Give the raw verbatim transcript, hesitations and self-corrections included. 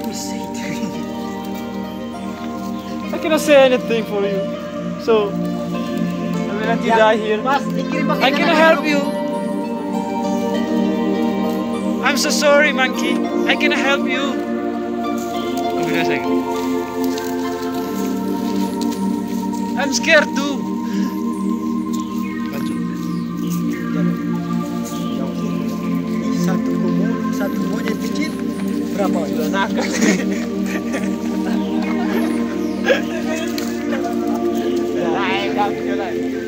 me say it. I cannot say anything for you. So, I will let you Ya, die here. Mas, dikirim pakai I cannot tangan help dulu. you. I'm so sorry, monkey. I cannot help you. Wait a second. I'm scared too. Satu kubu, satu monyet kecil berapa? Sudah nakal. Nah,